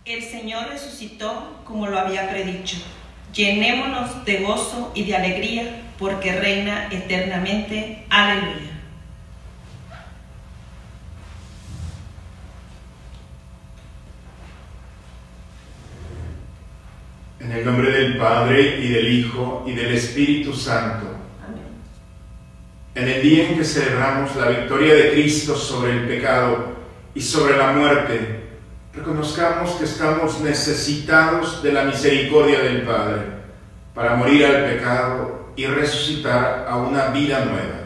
El Señor resucitó como lo había predicho. Llenémonos de gozo y de alegría, porque reina eternamente. Aleluya. En el nombre del Padre, y del Hijo, y del Espíritu Santo. Amén. En el día en que celebramos la victoria de Cristo sobre el pecado y sobre la muerte, reconozcamos que estamos necesitados de la misericordia del Padre para morir al pecado y resucitar a una vida nueva.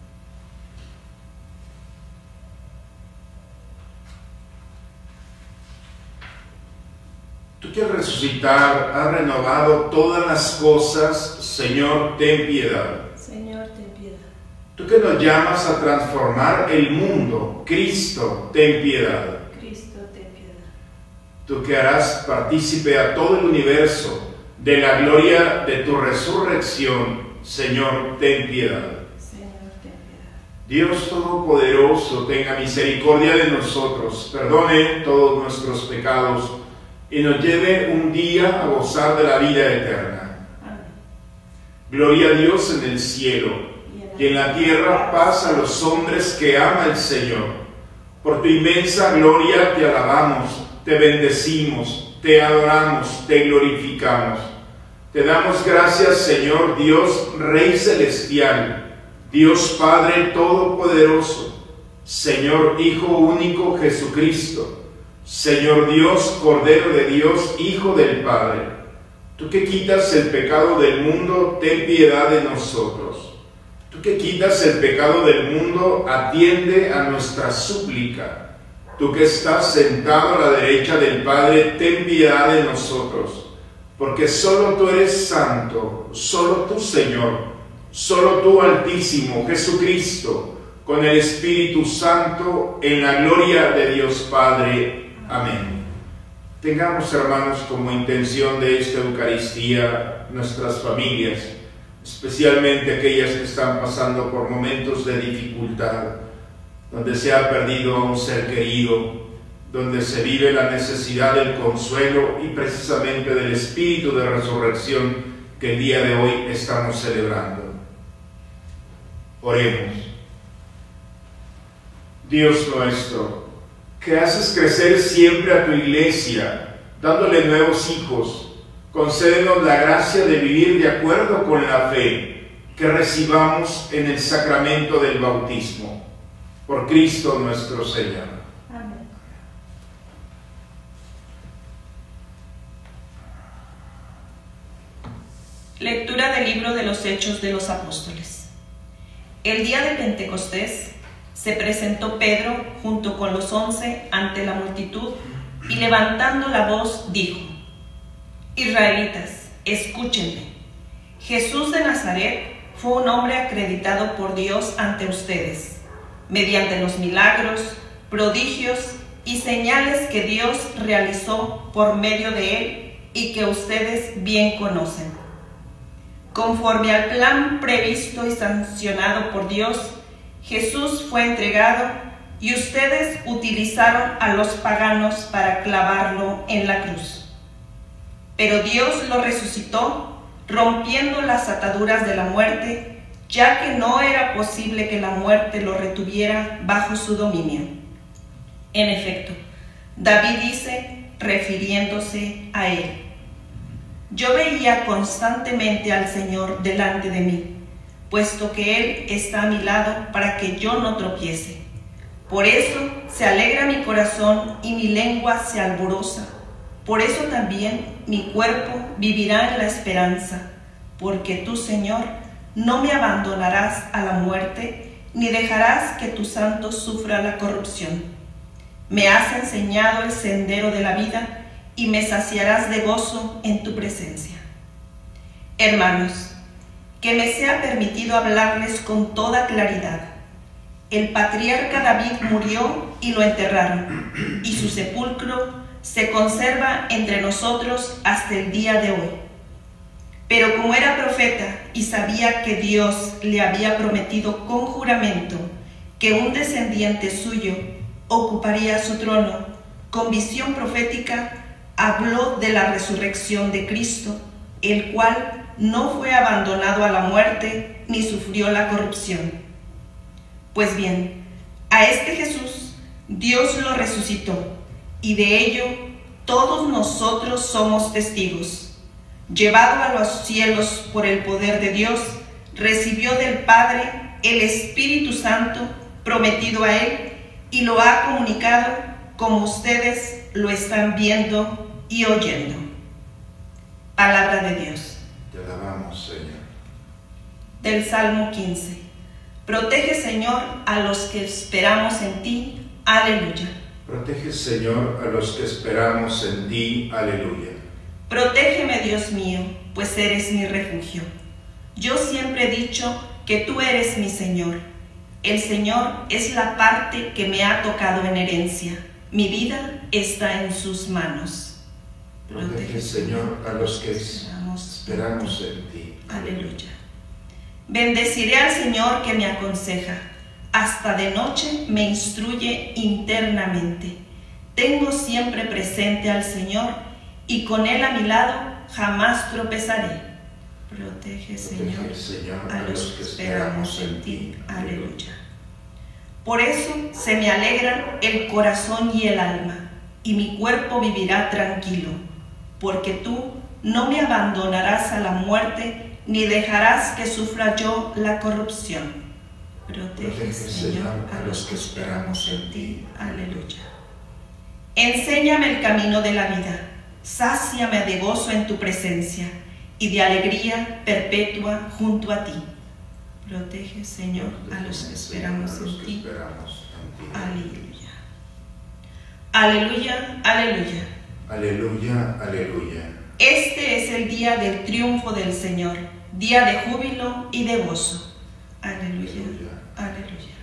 Tú que al resucitar has renovado todas las cosas, Señor, ten piedad. Señor, ten piedad. Tú que nos llamas a transformar el mundo, Cristo, ten piedad. Cristo, ten piedad. Tú que harás partícipe a todo el universo de la gloria de tu resurrección, Señor, ten piedad. Señor, ten piedad. Dios Todopoderoso, tenga misericordia de nosotros, perdone todos nuestros pecados y nos lleve un día a gozar de la vida eterna. Amén. Gloria a Dios en el cielo, y en la tierra paz a los hombres que ama el Señor. Por tu inmensa gloria te alabamos, te bendecimos, te adoramos, te glorificamos. Te damos gracias, Señor Dios, Rey Celestial, Dios Padre Todopoderoso, Señor Hijo único Jesucristo, Señor Dios, Cordero de Dios, Hijo del Padre. Tú que quitas el pecado del mundo, ten piedad de nosotros. Tú que quitas el pecado del mundo, atiende a nuestra súplica. Tú que estás sentado a la derecha del Padre, ten piedad de nosotros. Porque solo tú eres santo, solo tú, Señor, solo tú, Altísimo, Jesucristo, con el Espíritu Santo, en la gloria de Dios Padre. Amén. Tengamos, hermanos, como intención de esta Eucaristía nuestras familias, especialmente aquellas que están pasando por momentos de dificultad, donde se ha perdido a un ser querido, donde se vive la necesidad del consuelo y precisamente del espíritu de resurrección que el día de hoy estamos celebrando. Oremos. Dios nuestro, que haces crecer siempre a tu Iglesia, dándole nuevos hijos, concédenos la gracia de vivir de acuerdo con la fe que recibamos en el sacramento del bautismo. Por Cristo nuestro Señor. Amén. Lectura del libro de los Hechos de los Apóstoles. El día de Pentecostés se presentó Pedro junto con los 11 ante la multitud y levantando la voz dijo: Israelitas, escúchenme. Jesús de Nazaret fue un hombre acreditado por Dios ante ustedes, mediante los milagros, prodigios y señales que Dios realizó por medio de él y que ustedes bien conocen. Conforme al plan previsto y sancionado por Dios, Jesús fue entregado y ustedes utilizaron a los paganos para clavarlo en la cruz. Pero Dios lo resucitó, rompiendo las ataduras de la muerte, ya que no era posible que la muerte lo retuviera bajo su dominio. En efecto, David dice, refiriéndose a él: Yo veía constantemente al Señor delante de mí, puesto que Él está a mi lado para que yo no tropiece. Por eso se alegra mi corazón y mi lengua se alboroza. Por eso también mi cuerpo vivirá en la esperanza, porque tú, Señor, no me abandonarás a la muerte, ni dejarás que tu santo sufra la corrupción. Me has enseñado el sendero de la vida y me saciarás de gozo en tu presencia. Hermanos, que me sea permitido hablarles con toda claridad. El patriarca David murió y lo enterraron, y su sepulcro se conserva entre nosotros hasta el día de hoy. Pero como era profeta y sabía que Dios le había prometido con juramento que un descendiente suyo ocuparía su trono, con visión profética habló de la resurrección de Cristo, el cual no fue abandonado a la muerte ni sufrió la corrupción. Pues bien, a este Jesús Dios lo resucitó, y de ello todos nosotros somos testigos. Llevado a los cielos por el poder de Dios, recibió del Padre el Espíritu Santo prometido a él y lo ha comunicado como ustedes lo están viendo y oyendo. Palabra de Dios. Te alabamos, Señor. Del Salmo 15. Protege, Señor, a los que esperamos en ti. Aleluya. Protege, Señor, a los que esperamos en ti. Aleluya. Protégeme, Dios mío, pues eres mi refugio. Yo siempre he dicho que tú eres mi Señor. El Señor es la parte que me ha tocado en herencia. Mi vida está en sus manos. Protege, Señor, a los que esperamos en ti. Aleluya. Bendeciré al Señor que me aconseja. Hasta de noche me instruye internamente. Tengo siempre presente al Señor y con Él a mi lado jamás tropezaré. Protege, Señor, a los que esperamos en ti. Aleluya. Por eso se me alegran el corazón y el alma, y mi cuerpo vivirá tranquilo, porque tú no me abandonarás a la muerte, ni dejarás que sufra yo la corrupción. Protege, Señor, a los que esperamos en ti. Aleluya. Enséñame el camino de la vida, sáciame de gozo en tu presencia, y de alegría perpetua junto a ti. Protege, Señor, a los que esperamos en ti. Aleluya. Aleluya, aleluya. Aleluya, aleluya. Este es el día del triunfo del Señor, día de júbilo y de gozo. Aleluya, aleluya.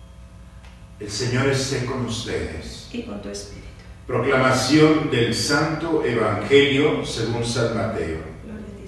El Señor esté con ustedes. Y con tu espíritu. Proclamación del Santo Evangelio según San Mateo.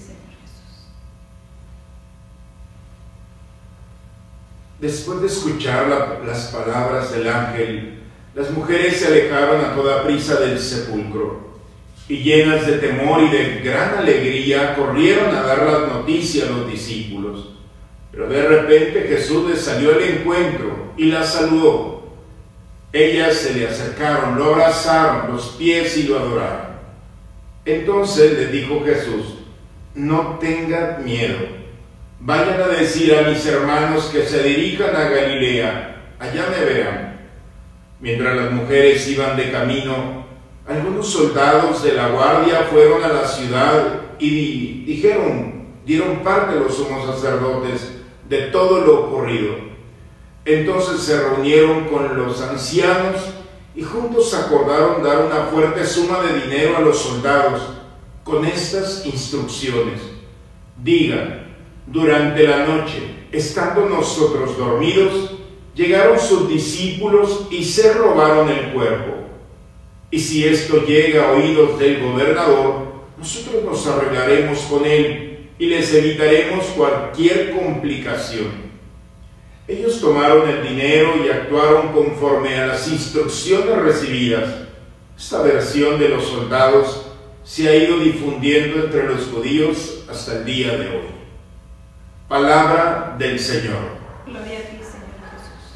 Después de escuchar las palabras del ángel, las mujeres se alejaron a toda prisa del sepulcro y llenas de temor y de gran alegría corrieron a dar la noticia a los discípulos. Pero de repente Jesús les salió al encuentro y las saludó. Ellas se le acercaron, lo abrazaron los pies y lo adoraron. Entonces les dijo Jesús: no tengan miedo. Vayan a decir a mis hermanos que se dirijan a Galilea, allá me verán. Mientras las mujeres iban de camino, algunos soldados de la guardia fueron a la ciudad y dieron parte a los sumos sacerdotes de todo lo ocurrido. Entonces se reunieron con los ancianos y juntos acordaron dar una fuerte suma de dinero a los soldados con estas instrucciones: digan, durante la noche, estando nosotros dormidos, llegaron sus discípulos y se robaron el cuerpo. Y si esto llega a oídos del gobernador, nosotros nos arreglaremos con él y les evitaremos cualquier complicación. Ellos tomaron el dinero y actuaron conforme a las instrucciones recibidas. Esta versión de los soldados se ha ido difundiendo entre los judíos hasta el día de hoy. Palabra del Señor. Gloria a ti, Señor Jesús.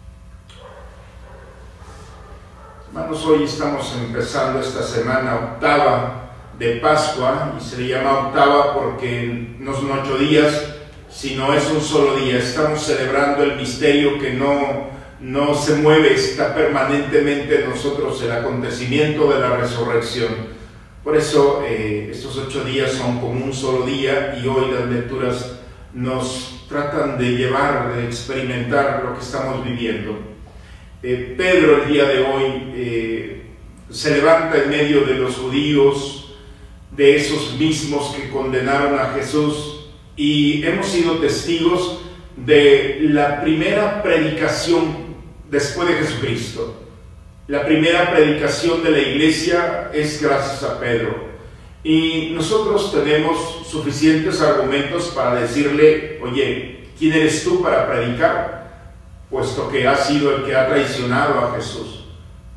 Hermanos, hoy estamos empezando esta semana octava de Pascua, y se le llama octava porque no son 8 días, sino es un solo día. Estamos celebrando el misterio que no se mueve, está permanentemente en nosotros, el acontecimiento de la resurrección. Por eso estos 8 días son como un solo día, y hoy las lecturas nos tratan de llevar, de experimentar lo que estamos viviendo. Pedro el día de hoy se levanta en medio de los judíos, de esos mismos que condenaron a Jesús, y hemos sido testigos de la primera predicación después de Jesucristo. La primera predicación de la iglesia es gracias a Pedro. Y nosotros tenemos suficientes argumentos para decirle: oye, ¿quién eres tú para predicar? Puesto que has sido el que ha traicionado a Jesús.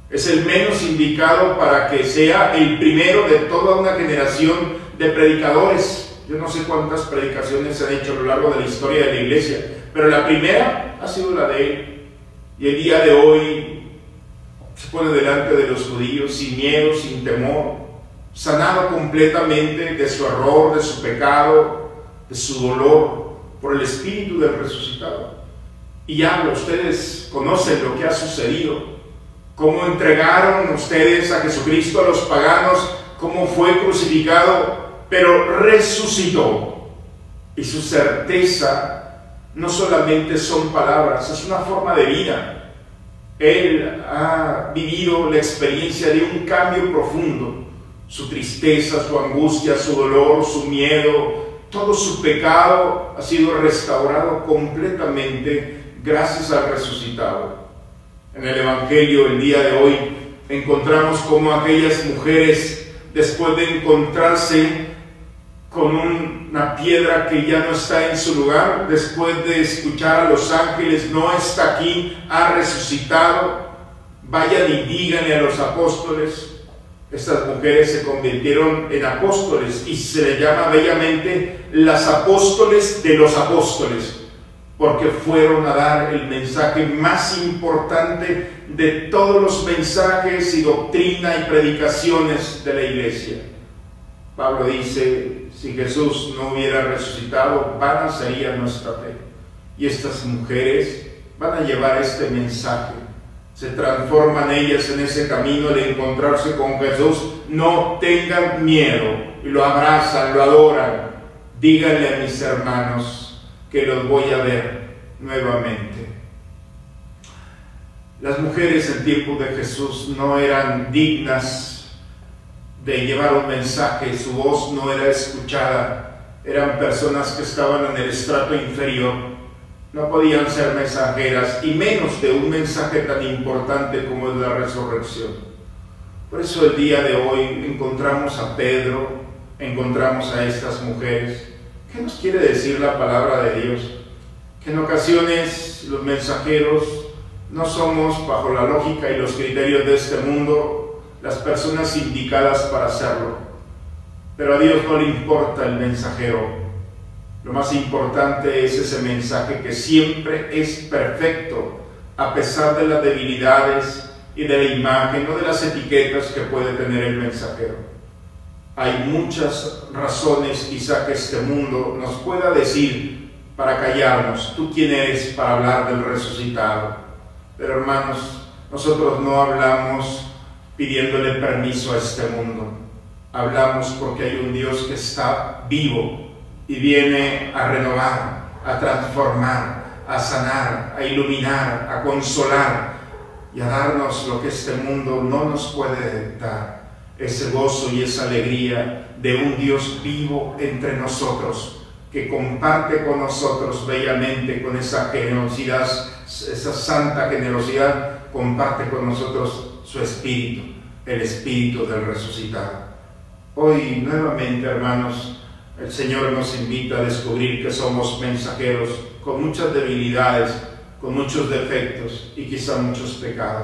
Es el menos indicado para que sea el primero de toda una generación de predicadores. Yo no sé cuántas predicaciones se han hecho a lo largo de la historia de la iglesia, pero la primera ha sido la de él. Y el día de hoy se pone delante de los judíos sin miedo, sin temor, sanado completamente de su error, de su pecado, de su dolor, por el Espíritu del resucitado. Y habla, ustedes conocen lo que ha sucedido, cómo entregaron ustedes a Jesucristo a los paganos, cómo fue crucificado, pero resucitó. Y su certeza no solamente son palabras, es una forma de vida. Él ha vivido la experiencia de un cambio profundo. Su tristeza, su angustia, su dolor, su miedo, todo su pecado ha sido restaurado completamente gracias al resucitado. En el Evangelio el día de hoy encontramos cómo aquellas mujeres, después de encontrarse con una piedra que ya no está en su lugar, después de escuchar a los ángeles, no está aquí, ha resucitado, vayan y díganle a los apóstoles. Estas mujeres se convirtieron en apóstoles y se les llama bellamente las apóstoles de los apóstoles, porque fueron a dar el mensaje más importante de todos los mensajes y doctrina y predicaciones de la iglesia. Pablo dice, si Jesús no hubiera resucitado, vana sería nuestra fe. Y estas mujeres van a llevar este mensaje. Se transforman ellas en ese camino de encontrarse con Jesús. No tengan miedo. Y lo abrazan, lo adoran. Díganle a mis hermanos que los voy a ver nuevamente. Las mujeres en tiempo de Jesús no eran dignas de llevar un mensaje, su voz no era escuchada, eran personas que estaban en el estrato inferior, no podían ser mensajeras, y menos de un mensaje tan importante como es la resurrección. Por eso el día de hoy encontramos a Pedro, encontramos a estas mujeres. ¿Qué nos quiere decir la palabra de Dios? Que en ocasiones los mensajeros no somos, bajo la lógica y los criterios de este mundo, las personas indicadas para hacerlo. Pero a Dios no le importa el mensajero. Lo más importante es ese mensaje que siempre es perfecto, a pesar de las debilidades y de la imagen o de las etiquetas que puede tener el mensajero. Hay muchas razones quizá que este mundo nos pueda decir para callarnos. ¿Tú quién eres para hablar del resucitado? Pero hermanos, nosotros no hablamos pidiéndole permiso a este mundo. Hablamos porque hay un Dios que está vivo y viene a renovar, a transformar, a sanar, a iluminar, a consolar y a darnos lo que este mundo no nos puede dar. Ese gozo y esa alegría de un Dios vivo entre nosotros, que comparte con nosotros bellamente, con esa generosidad, esa santa generosidad, comparte con nosotros su Espíritu, el Espíritu del resucitado. Hoy nuevamente, hermanos, el Señor nos invita a descubrir que somos mensajeros con muchas debilidades, con muchos defectos y quizá muchos pecados.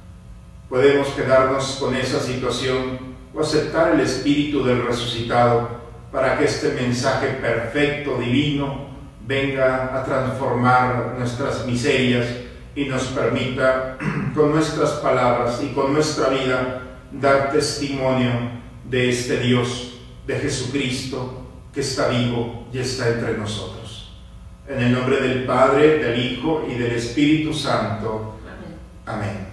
Podemos quedarnos con esa situación o aceptar el Espíritu del resucitado para que este mensaje perfecto, divino, venga a transformar nuestras miserias y nos permita, con nuestras palabras y con nuestra vida, dar testimonio de este Dios, de Jesucristo, que está vivo y está entre nosotros. En el nombre del Padre, del Hijo y del Espíritu Santo. Amén.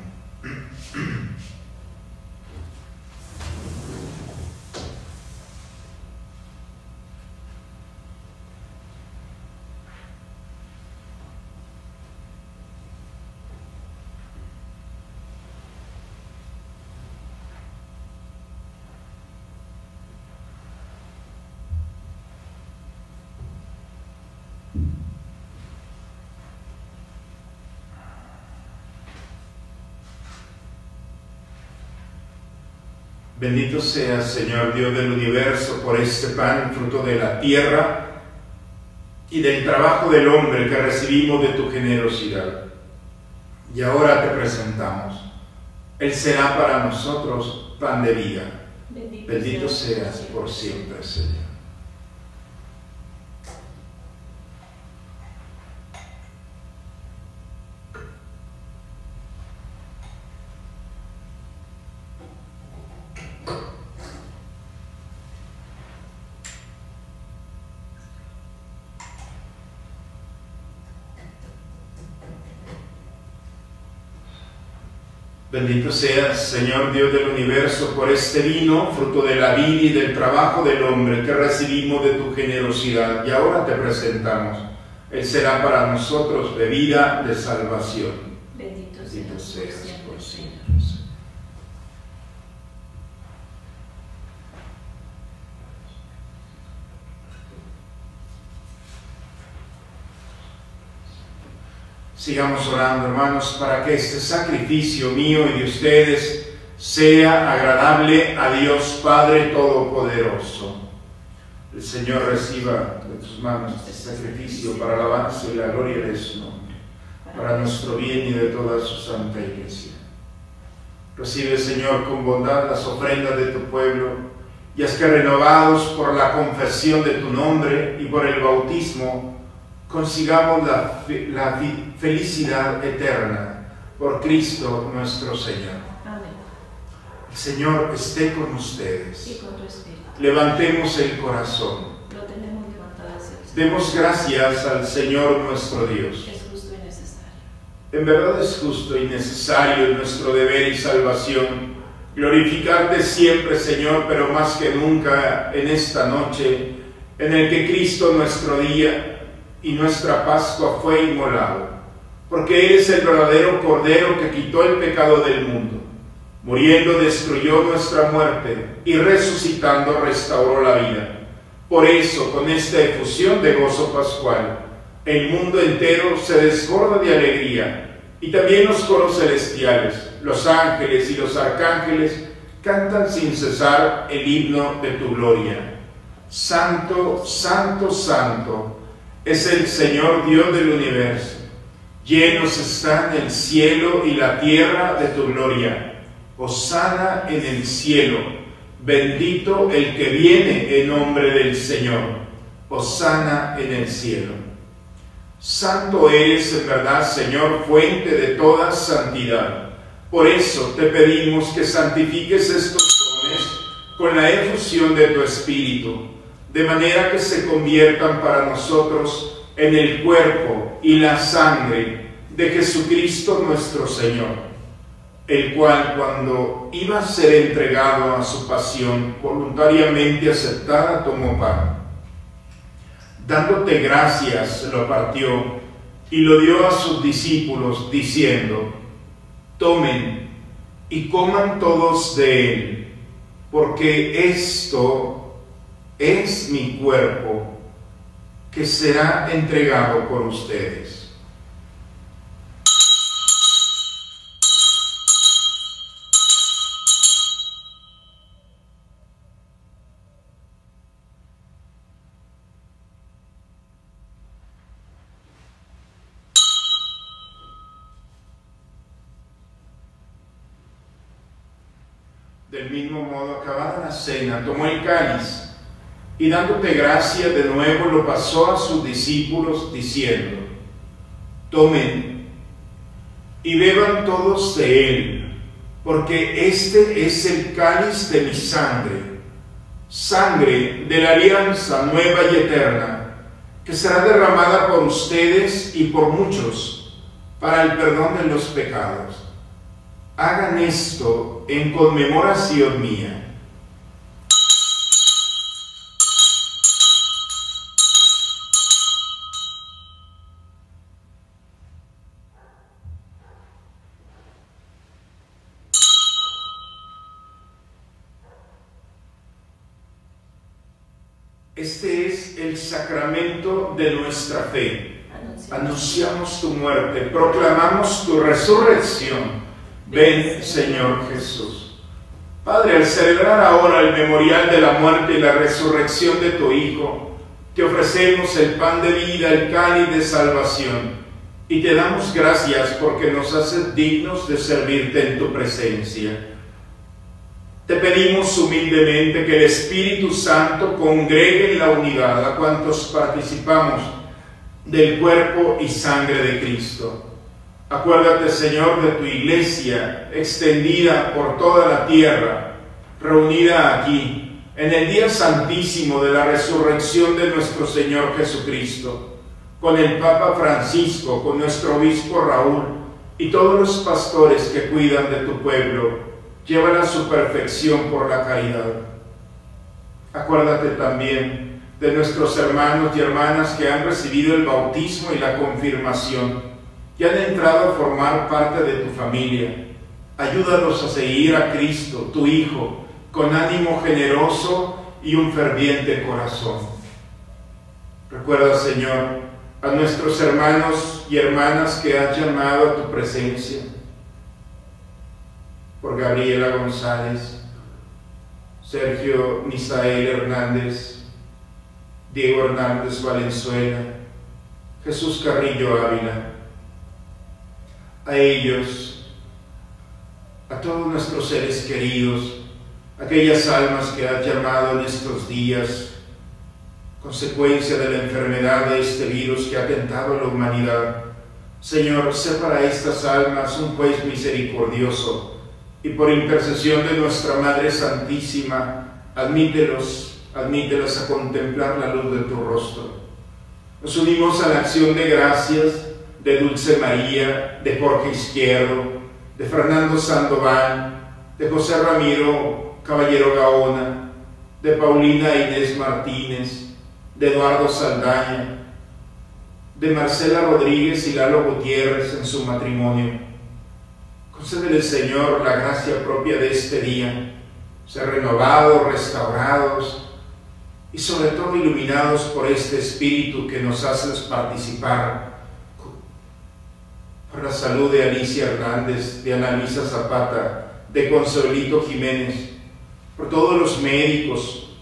Bendito seas, Señor Dios del universo, por este pan, fruto de la tierra y del trabajo del hombre que recibimos de tu generosidad. Y ahora te presentamos Él será para nosotros pan de vida. Bendito seas por siempre, Señor. Bendito seas, Señor Dios del universo, por este vino, fruto de la vida y del trabajo del hombre que recibimos de tu generosidad y ahora te presentamos. Él será para nosotros bebida de salvación. Bendito seas por siempre. Sigamos orando, hermanos, para que este sacrificio mío y de ustedes sea agradable a Dios Padre Todopoderoso. El Señor reciba de tus manos este sacrificio para la alabanza y la gloria de su nombre, para nuestro bien y de toda su santa iglesia. Recibe, Señor, con bondad las ofrendas de tu pueblo, y haz que renovados por la confesión de tu nombre y por el bautismo, consigamos la felicidad eterna por Cristo nuestro Señor. Amén. El Señor esté con ustedes. Y con tu espíritu. Levantemos el corazón. Lo tenemos levantado hacia el Señor. Demos gracias al Señor nuestro Dios. Es justo y necesario. En verdad es justo y necesario, en nuestro deber y salvación, glorificarte siempre, Señor, pero más que nunca en esta noche, en el que Cristo nuestro día y nuestra Pascua fue inmolado, porque eres el verdadero Cordero que quitó el pecado del mundo. Muriendo destruyó nuestra muerte y resucitando restauró la vida. Por eso, con esta efusión de gozo pascual, el mundo entero se desborda de alegría, y también los coros celestiales, los ángeles y los arcángeles cantan sin cesar el himno de tu gloria. Santo, santo, santo es el Señor Dios del universo. Llenos están el cielo y la tierra de tu gloria. Hosana en el cielo. Bendito el que viene en nombre del Señor. Hosana en el cielo. Santo eres en verdad, Señor, fuente de toda santidad. Por eso te pedimos que santifiques estos dones con la efusión de tu Espíritu, de manera que se conviertan para nosotros en el cuerpo y la sangre de Jesucristo nuestro Señor, el cual, cuando iba a ser entregado a su pasión, voluntariamente aceptada, tomó pan. Dándote gracias, lo partió y lo dio a sus discípulos, diciendo: tomen y coman todos de él, porque esto es mi cuerpo, que será entregado por ustedes. Del mismo modo, acabada la cena, tomó el cáliz y dándote gracia de nuevo lo pasó a sus discípulos diciendo: tomen y beban todos de él, porque este es el cáliz de mi sangre, sangre de la alianza nueva y eterna, que será derramada por ustedes y por muchos para el perdón de los pecados. Hagan esto en conmemoración mía. Este es el sacramento de nuestra fe. Anunciamos tu muerte, proclamamos tu resurrección. Ven, Señor Jesús. Padre, al celebrar ahora el memorial de la muerte y la resurrección de tu Hijo, te ofrecemos el pan de vida, el cáliz de salvación, y te damos gracias porque nos haces dignos de servirte en tu presencia. Te pedimos humildemente que el Espíritu Santo congregue en la unidad a cuantos participamos del cuerpo y sangre de Cristo. Acuérdate, Señor, de tu iglesia extendida por toda la tierra, reunida aquí, en el día santísimo de la resurrección de nuestro Señor Jesucristo, con el Papa Francisco, con nuestro obispo Raúl y todos los pastores que cuidan de tu pueblo. Llévala a su perfección por la caridad. Acuérdate también de nuestros hermanos y hermanas que han recibido el bautismo y la confirmación, que han entrado a formar parte de tu familia. Ayúdalos a seguir a Cristo, tu Hijo, con ánimo generoso y un ferviente corazón. Recuerda, Señor, a nuestros hermanos y hermanas que has llamado a tu presencia, por Gabriela González, Sergio Misael Hernández, Diego Hernández Valenzuela, Jesús Carrillo Ávila. A ellos, a todos nuestros seres queridos, aquellas almas que has llamado en estos días, consecuencia de la enfermedad de este virus que ha atentado a la humanidad. Señor, sé para estas almas un juez misericordioso, y por intercesión de nuestra Madre Santísima, admítelas a contemplar la luz de tu rostro. Nos unimos a la acción de gracias de Dulce María, de Jorge Izquierdo, de Fernando Sandoval, de José Ramiro Caballero Gaona, de Paulina Inés Martínez, de Eduardo Saldaña, de Marcela Rodríguez y Lalo Gutiérrez en su matrimonio. Concédele, Señor, la gracia propia de este día, ser renovados, restaurados y sobre todo iluminados por este Espíritu que nos haces participar, por la salud de Alicia Hernández, de Ana Luisa Zapata, de Consuelito Jiménez, por todos los médicos,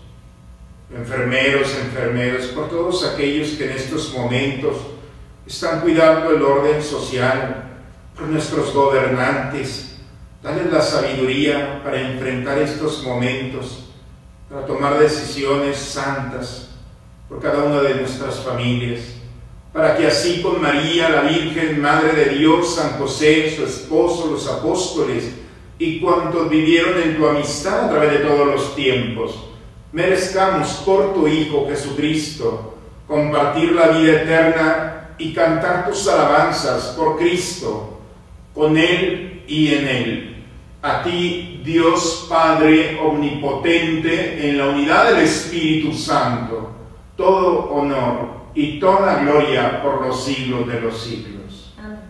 enfermeras, por todos aquellos que en estos momentos están cuidando el orden social, por nuestros gobernantes. Dale la sabiduría para enfrentar estos momentos, para tomar decisiones santas por cada una de nuestras familias, para que así con María, la Virgen, Madre de Dios, San José, su esposo, los apóstoles y cuantos vivieron en tu amistad a través de todos los tiempos, merezcamos por tu Hijo Jesucristo compartir la vida eterna y cantar tus alabanzas por Cristo, con Él y en Él. A ti, Dios Padre omnipotente, en la unidad del Espíritu Santo, todo honor y toda gloria por los siglos de los siglos. Amén.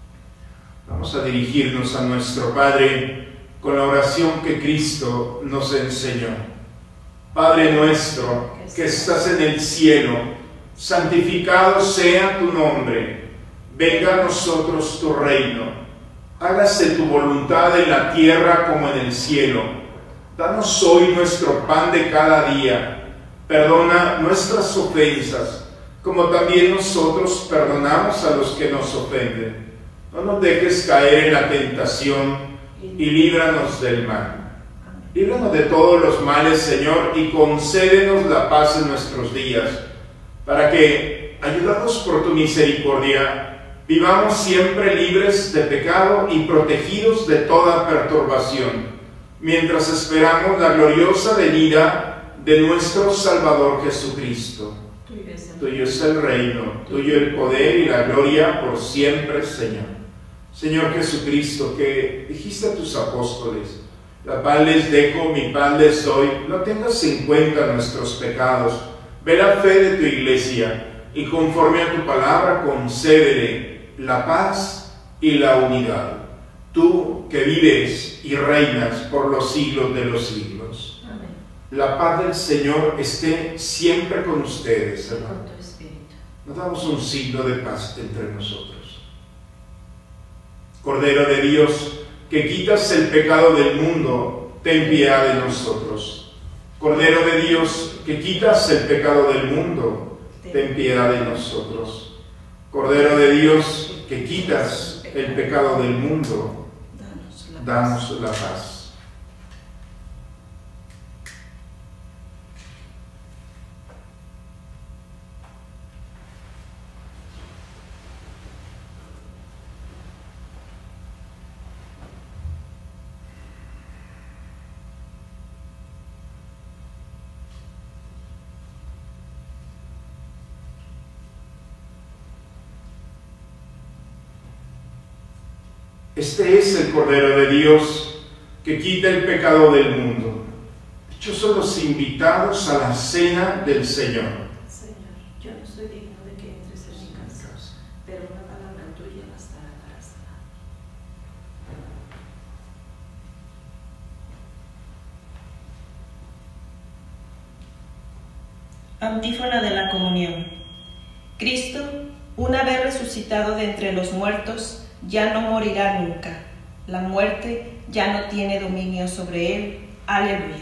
Vamos a dirigirnos a nuestro Padre con la oración que Cristo nos enseñó. Padre nuestro, que estás en el cielo, santificado sea tu nombre. Venga a nosotros tu reino. Hágase tu voluntad en la tierra como en el cielo. Danos hoy nuestro pan de cada día. Perdona nuestras ofensas, como también nosotros perdonamos a los que nos ofenden. No nos dejes caer en la tentación y líbranos del mal. Líbranos de todos los males, Señor, y concédenos la paz en nuestros días, para que, ayudados por tu misericordia, vivamos siempre libres de pecado y protegidos de toda perturbación, mientras esperamos la gloriosa venida de nuestro Salvador Jesucristo. Tuyo es el reino, tuyo el poder y la gloria por siempre, Señor. Señor Jesucristo, que dijiste a tus apóstoles: la paz les dejo, mi paz les doy. No tengas en cuenta nuestros pecados. Ve la fe de tu iglesia y conforme a tu palabra concédele la paz y la unidad. Tú que vives y reinas por los siglos de los siglos. Amén. La paz del Señor esté siempre con ustedes, hermano. Con tu espíritu. Nos damos un signo de paz entre nosotros. Cordero de Dios, que quitas el pecado del mundo, ten piedad de nosotros. Cordero de Dios, que quitas el pecado del mundo, ten piedad de nosotros. Cordero de Dios, que quitas el pecado del mundo, danos la paz. Este es el Cordero de Dios que quita el pecado del mundo. Dichosos los invitados a la cena del Señor. Señor, yo no soy digno de que entres en mi casa, pero una palabra tuya bastará para sanar. Antífona de la comunión. Cristo, una vez resucitado de entre los muertos, ya no morirá nunca. La muerte ya no tiene dominio sobre él. Aleluya.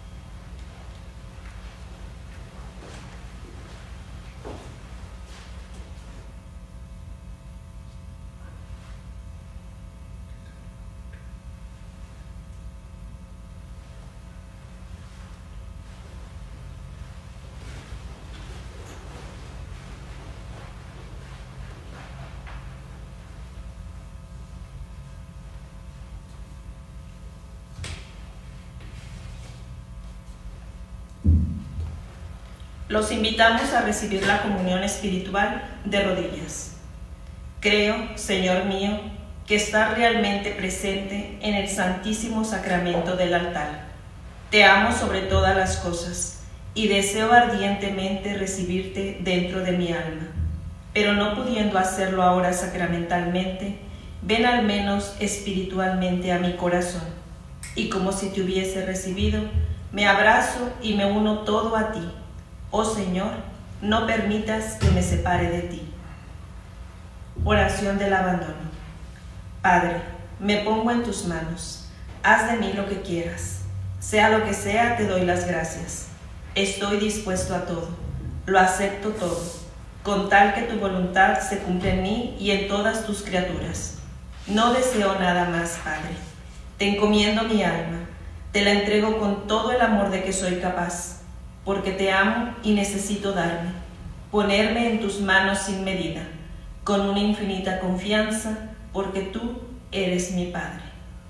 Los invitamos a recibir la comunión espiritual de rodillas. Creo, Señor mío, que estás realmente presente en el santísimo sacramento del altar. Te amo sobre todas las cosas y deseo ardientemente recibirte dentro de mi alma. Pero no pudiendo hacerlo ahora sacramentalmente, ven al menos espiritualmente a mi corazón. Y como si te hubiese recibido, me abrazo y me uno todo a ti. Oh Señor, no permitas que me separe de ti. Oración del abandono. Padre, me pongo en tus manos. Haz de mí lo que quieras. Sea lo que sea, te doy las gracias. Estoy dispuesto a todo. Lo acepto todo, con tal que tu voluntad se cumpla en mí y en todas tus criaturas. No deseo nada más, Padre. Te encomiendo mi alma. Te la entrego con todo el amor de que soy capaz, porque te amo y necesito darme, ponerme en tus manos sin medida, con una infinita confianza, porque tú eres mi Padre.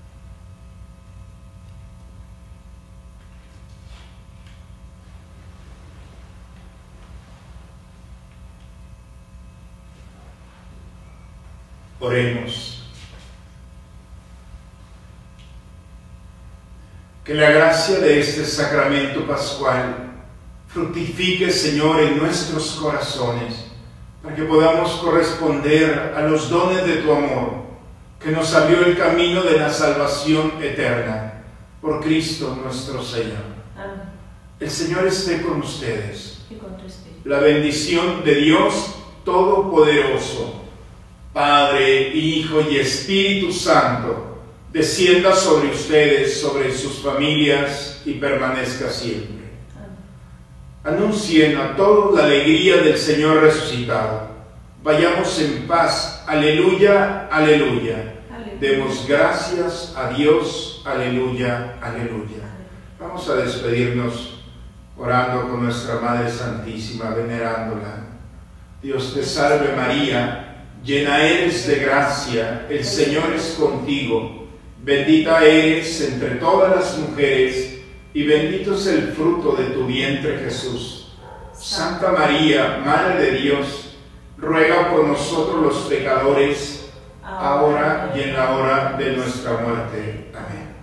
Oremos. Que la gracia de este sacramento pascual fructifique, Señor, en nuestros corazones, para que podamos corresponder a los dones de tu amor, que nos abrió el camino de la salvación eterna, por Cristo nuestro Señor. Amén. El Señor esté con ustedes. Y con tu espíritu. La bendición de Dios Todopoderoso, Padre, Hijo y Espíritu Santo, descienda sobre ustedes, sobre sus familias y permanezca siempre. Anuncien a todos la alegría del Señor resucitado. Vayamos en paz. Aleluya, aleluya. Aleluya. Demos gracias a Dios. Aleluya, aleluya. Vamos a despedirnos orando con nuestra Madre Santísima, venerándola. Dios te salve María, llena eres de gracia, el Señor es contigo. Bendita eres entre todas las mujeres, y bendito es el fruto de tu vientre, Jesús. Santa María, Madre de Dios, ruega por nosotros los pecadores, ahora y en la hora de nuestra muerte. Amén.